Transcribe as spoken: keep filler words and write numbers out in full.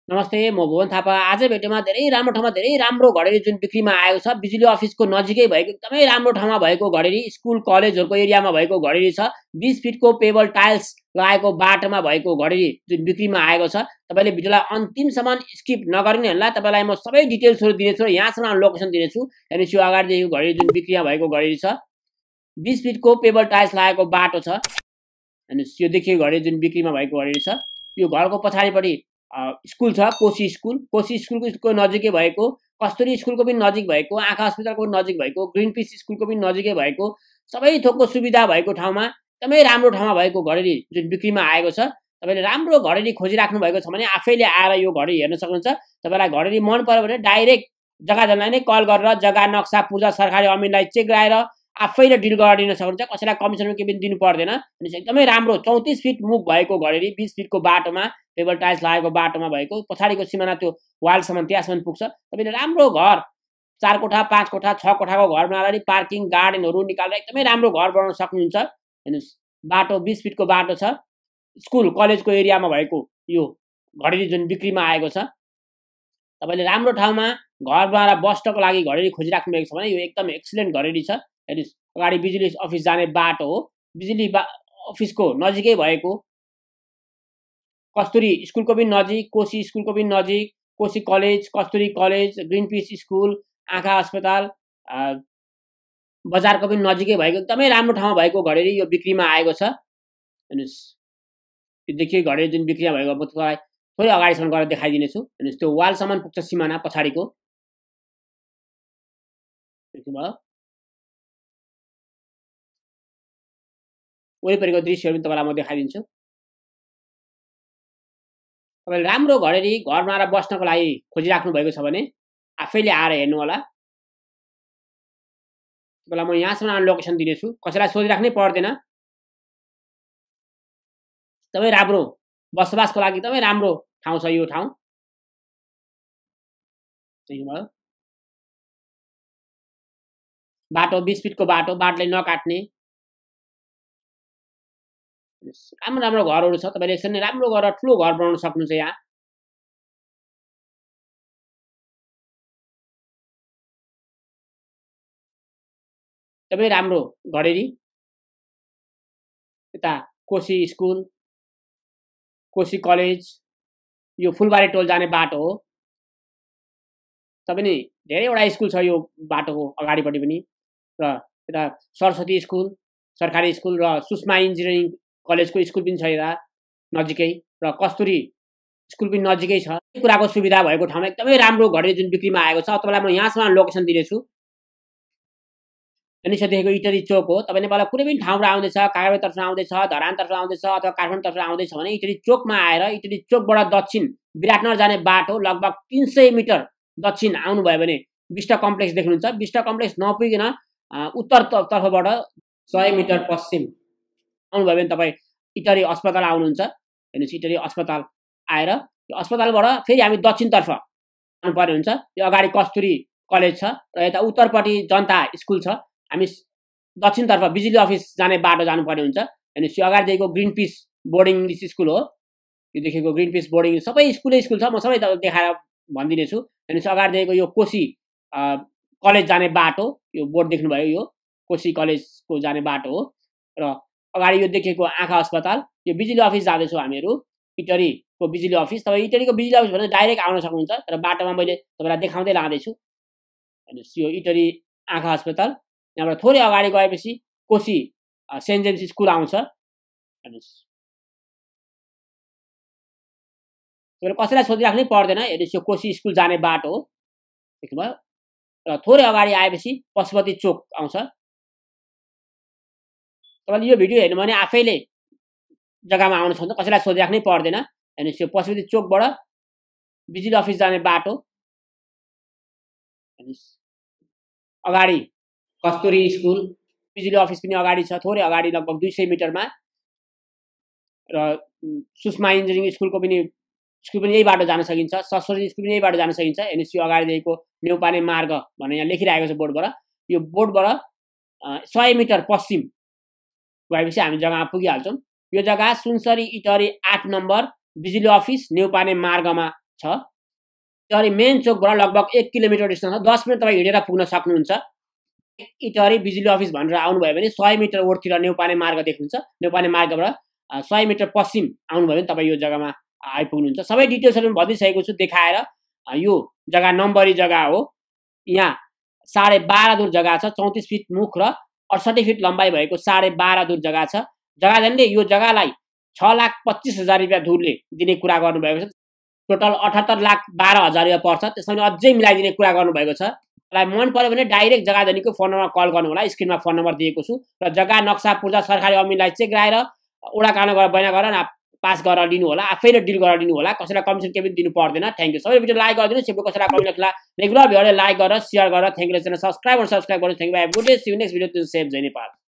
नमस्ते, म भुवन थापा। आजै भेटेमा धेरै राम्रो ठाउँमा धेरै राम्रो घडेरी जुन बिक्रीमा आएको छ। बिजुली अफिसको नजिकै भएको एकदमै राम्रो ठाउँमा भएको घडेरी, स्कुल कलेजहरूको एरियामा भएको घडेरी छ। बीस फिटको पेबल टाइल्स लगाएको बाटोमा भएको घडेरी जुन बिक्रीमा आएको छ। तपाईँले भिडियोलाई अन्तिमसम्म स्किप नगरिने होला। तपाईँलाई म सबै डिटेल्सहरू दिनेछु र यहाँसम्म लोकेसन दिनेछु। हेर्नुहोस्, यो अगाडिदेखिको घडेरी जुन बिक्रीमा भएको घडेरी छ, बीस फिटको पेबल टाइल्स लगाएको बाटो छ। हेर्नुहोस्, यो देखिएको घडेरी जुन बिक्रीमा भएको घडेरी छ। यो घरको पछाडिपट्टि स्कुल छ, कोशी स्कुल। कोशी स्कुलको नजिकै भएको, कस्तुरी स्कुलको पनि नजिक भएको, आँखा अस्पतालको नजिक भएको, ग्रिन पिस स्कुलको पनि नजिकै भएको, सबै थोकको सुविधा भएको ठाउँमा एकदमै राम्रो ठाउँमा भएको घडेरी जुन बिक्रीमा आएको छ। तपाईँले राम्रो घडेरी खोजिराख्नु भएको छ भने आफैले आएर यो घडेरी हेर्न सक्नुहुन्छ। तपाईँलाई घडेरी मन पर्यो भने डाइरेक्ट जग्गा जनालाई नै कल गरेर जग्गा नक्सा पूर्जा सरकारी अमिनलाई चेक गराएर आफैले डिल गरिदिन सक्नुहुन्छ। कसैलाई कमिसन केही पनि दिनु पर्दैन। एकदमै राम्रो चौतिस फिट मुख भएको घडेरी, बीस फिटको बाटोमा पेबल टाइल्स लागेको बाटोमा भएको, पछाडिको सिमाना त्यो वालसम्म त्यहाँसम्म पुग्छ। तपाईँले राम्रो घर, चार कोठा पाँच कोठा छ कोठाको घर बनाएर पार्किङ गार्डनहरू निकालेर एकदमै राम्रो घर बनाउन सक्नुहुन्छ। हेर्नुहोस्, बाटो बीस फिटको बाटो छ। स्कुल कलेजको एरियामा भएको यो घडेरी जुन बिक्रीमा आएको छ। तपाईँले राम्रो ठाउँमा घर बनाएर बस्नको लागि घडेरी खोजिराख्नु भएको छ भने यो एकदम एक्सिलेन्ट घडेरी छ। हेर्नुहोस्, अगाडि बिजुली अफिस जाने बाटो हो। बिजुली अफिसको नजिकै भएको, कस्तुरी स्कुलको पनि नजिक, कोशी स्कुलको पनि नजिक, Koshi college, Kasturi college, green peace school, आँखा अस्पताल, बजारको पनि नजिकै भएको एकदमै राम्रो ठाउँमा भएको घडेरी यो बिक्रीमा आएको छ। हेर्नुहोस्, यो देखियो घडेरी जुन बिक्रीमा भएको, म तपाईँलाई थोरै अगाडिसम्म गएर देखाइदिनेछु। हेर्नुहोस्, त्यो वालसम्म पुग्छ सिमाना पछाडिको, देख्नुभयो। वरिपरिको दृश्यहरू पनि तपाईँलाई म देखाइदिन्छु। तपाईँले राम्रो घडेरी घर बनाएर बस्नको लागि खोजिराख्नु भएको छ भने आफैले आएर हेर्नु होला। तपाईँलाई म यहाँसम्म लोकेसन दिनेछु, कसैलाई सोधिराख्नै पर्दैन। एकदमै राम्रो बसोबासको लागि एकदमै राम्रो ठाउँ छ यो ठाउँ। देख्नुभयो, बाटो बीस फिटको बाटो, बाटोले नकाट्ने राम्रो राम्रो घरहरू छ। तपाईँले यसरी नै राम्रो गरेर ठुलो घर बनाउन सक्नुहुन्छ। यहाँ एकदमै राम्रो घडेरी। यता कोशी स्कुल, कोशी कलेज, यो फुलबारी टोल जाने बाटो हो। तपाईँ नि धेरैवटा स्कुल छ यो बाटोको अगाडिपट्टि पनि। र यता सरस्वती स्कुल, सरकारी स्कुल र सुषमा इन्जिनियरिङ कलेजको स्कुल पनि छ यता नजिकै, र कस्तुरी स्कुल पनि नजिकै छ। यही कुराको सुविधा भएको ठाउँमा एकदमै राम्रो घडेरी जुन बिक्रीमा आएको छ। तपाईँलाई म यहाँसम्म लोकेसन दिनेछु। हेर्नुहोस्, देखेको इटरी चोक हो। तपाईँ नेपालमा कुनै पनि ठाउँबाट आउँदैछ, कागबेतर्फ आउँदैछ, धरानतर्फ आउँदैछ अथवा काठमाडौँतर्फ आउँदैछ भने इटरी चोकमा आएर इटरी चोकबाट दक्षिण विराटनगर जाने बाटो लगभग तीन सय मिटर दक्षिण आउनुभयो भने बिष्टा कम्प्लेक्स देख्नुहुन्छ। बिष्टा कम्प्लेक्स नपुगिकन उत्तर तर्फबाट सय मिटर पश्चिम आउनुभयो भने तपाईँ इटरी अस्पताल आउनुहुन्छ। हेर्नुहोस्, इटरी अस्पताल आएर यो अस्पतालबाट फेरि हामी दक्षिणतर्फ जानुपर्ने हुन्छ। यो अगाडि कस्तुरी कलेज छ र यता उत्तरपट्टि जनता स्कुल छ। हामी दक्षिणतर्फ बिजुली अफिस जाने बाटो जानुपर्ने हुन्छ। हेर्नुहोस्, यो अगाडिदेखिको green peace boarding English school हो। यो देखेको ग्रिन पिस बोर्डिङ सबै स्कुलै स्कुल छ। म सबै देखाएर भनिदिनेछु। हेर्नुहोस्, अगाडिदेखिको यो कोशी कलेज जाने बाटो, यो बोर्ड देख्नुभयो, यो कोशी कलेजको जाने बाटो हो। र अगाडि यो देखेको आँखा अस्पताल, यो बिजुली अफिस जाँदैछौँ हामीहरू, इटरीको बिजुली अफिस। तपाईँ इटरीको बिजुली अफिस भने डाइरेक्ट आउन सक्नुहुन्छ, तर बाटोमा मैले तपाईँलाई देखाउँदै लाँदैछु। हेर्नुहोस्, यो इटरी आँखा अस्पताल। यहाँबाट थोरै अगाडि गएपछि कोशी सेन्ट जेम्स स्कुल आउँछ। हेर्नुहोस्, तपाईँले कसैलाई सोधिराख्नै पर्दैन। हेर्नुहोस्, यो कोशी स्कुल जाने बाटो हो, देख्नुभयो। र थोरै अगाडि आएपछि पशुपति चोक आउँछ। तपाईँले यो भिडियो हेर्नु भने आफैले जग्गामा आउन सक्नुहुन्छ, कसैलाई सोधिराख्नै पर्दैन। हेर्नुहोस्, यो पशुपति चोकबाट बिजुली अफिस जाने बाटो। हेर्नुहोस्, अगाडि कस्तुरी स्कुल, बिजुली अफिस पनि अगाडि छ, थोरै अगाडि लगभग दुई सय मिटरमा। र सुषमा इन्जिनियरिङ स्कुलको पनि स्कुल पनि यही बाटो जान सकिन्छ। सरस्वती स्कुल पनि यही बाटो जान सकिन्छ। हेर्नुहोस्, यो अगाडिदेखिको न्युपाने मार्ग भनेर यहाँ लेखिरहेको छ बोर्डबाट। यो बोर्डबाट सय मिटर पश्चिम गएपछि हामी जग्गामा पुगिहाल्छौँ। यो जग्गा सुनसरी इटरी आठ नम्बर बिजुली अफिस न्युपाने मार्गमा छ। इटहरी मेन चोकबाट लगभग एक किलोमिटर डिस्टेन्स छ, दस मिनट तपाईँ हिँडेर पुग्न सक्नुहुन्छ। इटहरी बिजुली अफिस भनेर आउनुभयो भने सय मिटर ओरतिर नेउपाने मार्ग देख्नुहुन्छ। नेउपाने मार्गबाट सय मिटर पश्चिम आउनुभयो भने तपाईँ यो जग्गामा आइपुग्नुहुन्छ। सबै डिटेल्सहरू पनि भनिदिइसकेको छु देखाएर। यो जग्गा नम्बरी जग्गा हो। यहाँ साढे बाह्र दुर जग्गा छ, चौतिस फिट मुख र अडसठी फिट लम्बाइ भएको साढे बाह्र दुर जग्गा छ। जग्गाधनीले यो जग्गालाई छ लाख पच्चिस हजार रुपियाँ धुरले दिने कुरा गर्नुभएको छ। टोटल अठहत्तर लाख बाह्र हजार रुपियाँ पर्छ। त्यसमा अझै मिलाइदिने कुरा गर्नुभएको छ। मलाई मन पर्यो भने डाइरेक्ट जग्गाधनीको फोन नम्बरमा कल गर्नु होला। स्क्रिनमा फोन नम्बर दिएको छु र जग्गा नक्सा पूर्जा सरकारी अमिनलाई चेक गराएर ओडा काण्ड गरेर बयान गरेर पास गरेर लिनु होला। आफैले डिल गरेर लिनु होला। कसैलाई कमिसन केही पनि दिनु पर्दैन। Thank you. सबै भिडियो लाइक गरिदिनु। सिम्पल कसैलाई कमेन्ट लेख्ला रेगुलर भिडियोले लाइक गरेर शेयर गरेर थ्याङ्क यू। च्यानल सब्स्क्राइब और सब्स्क्राइब गर्नु। Thank you. Bye good day. See you next video to save जय नेपाल।